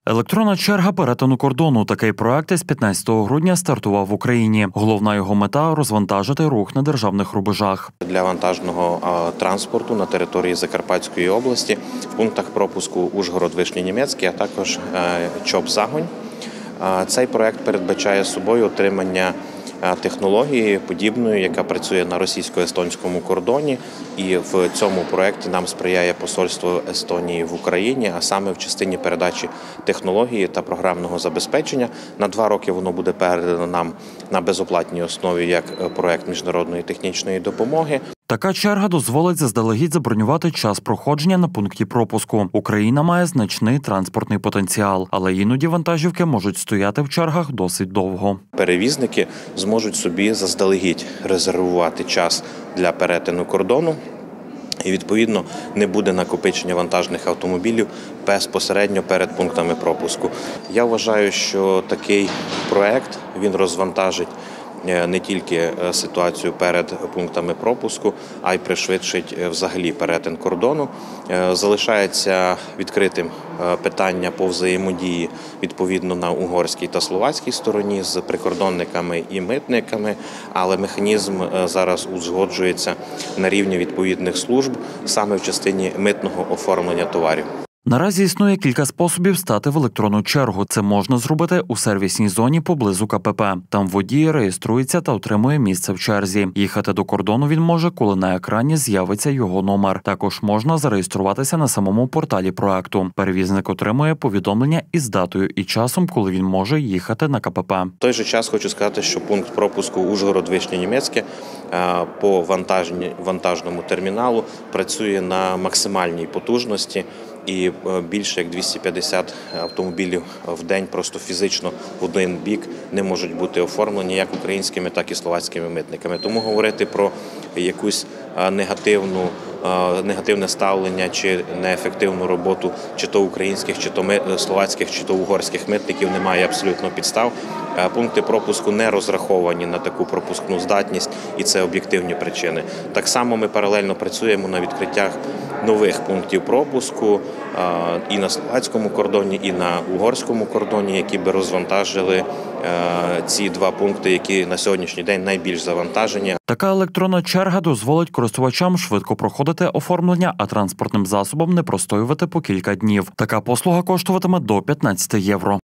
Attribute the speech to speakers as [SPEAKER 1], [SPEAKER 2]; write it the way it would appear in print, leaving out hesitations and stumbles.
[SPEAKER 1] Електронна черга перетину кордону. Такий проект із 15 грудня стартував в Україні. Головна його мета – розвантажити рух на державних рубежах.
[SPEAKER 2] Для вантажного транспорту на території Закарпатської області в пунктах пропуску Ужгород, Вишній Німецький, а також Чоп-Загонь. Цей проект передбачає собою отримання технології подібної, яка працює на російсько-естонському кордоні. І в цьому проєкті нам сприяє посольство Естонії в Україні, а саме в частині передачі технології та програмного забезпечення. На 2 роки воно буде передано нам на безоплатній основі як проєкт міжнародної технічної допомоги.
[SPEAKER 1] Така черга дозволить заздалегідь забронювати час проходження на пункті пропуску. Україна має значний транспортний потенціал, але іноді вантажівки можуть стояти в чергах досить довго.
[SPEAKER 2] Перевізники зможуть собі заздалегідь резервувати час для перетину кордону. І, відповідно, не буде накопичення вантажних автомобілів безпосередньо перед пунктами пропуску. Я вважаю, що такий проект, він розвантажить не тільки ситуацію перед пунктами пропуску, а й пришвидшить взагалі перетин кордону. Залишається відкритим питання по взаємодії відповідно на угорській та словацькій стороні з прикордонниками і митниками, але механізм зараз узгоджується на рівні відповідних служб саме в частині митного оформлення товарів.
[SPEAKER 1] Наразі існує кілька способів стати в електронну чергу. Це можна зробити у сервісній зоні поблизу КПП. Там водій реєструється та отримує місце в черзі. Їхати до кордону він може, коли на екрані з'явиться його номер. Також можна зареєструватися на самому порталі проекту. Перевізник отримує повідомлення із датою і часом, коли він може їхати на КПП.
[SPEAKER 2] В той же час хочу сказати, що пункт пропуску Ужгород, Вишнє Німецьке по вантажному терміналу працює на максимальній потужності. І більше як 250 автомобілів в день просто фізично в один бік не можуть бути оформлені як українськими, так і словацькими митниками. Тому говорити про якусь негативне ставлення чи неефективну роботу чи то українських, чи то словацьких, чи то угорських митників немає абсолютно підстав. Пункти пропуску не розраховані на таку пропускну здатність, і це об'єктивні причини. Так само ми паралельно працюємо на відкриттях нових пунктів пропуску і на словацькому кордоні, і на угорському кордоні, які би розвантажили ці 2 пункти, які на сьогоднішній день найбільш завантажені.
[SPEAKER 1] Така електронна черга дозволить користувачам швидко проходити оформлення, а транспортним засобам не простоювати по кілька днів. Така послуга коштуватиме до 15 євро.